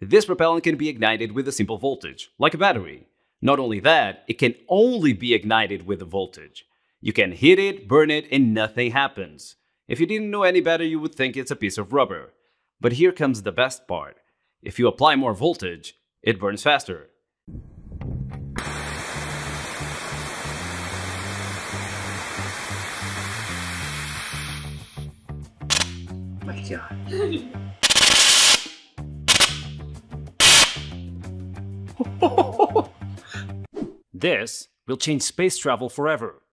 This propellant can be ignited with a simple voltage, like a battery. Not only that, it can only be ignited with a voltage. You can hit it, burn it, and nothing happens. If you didn't know any better, you would think it's a piece of rubber. But here comes the best part. If you apply more voltage, it burns faster. My God. This will change space travel forever.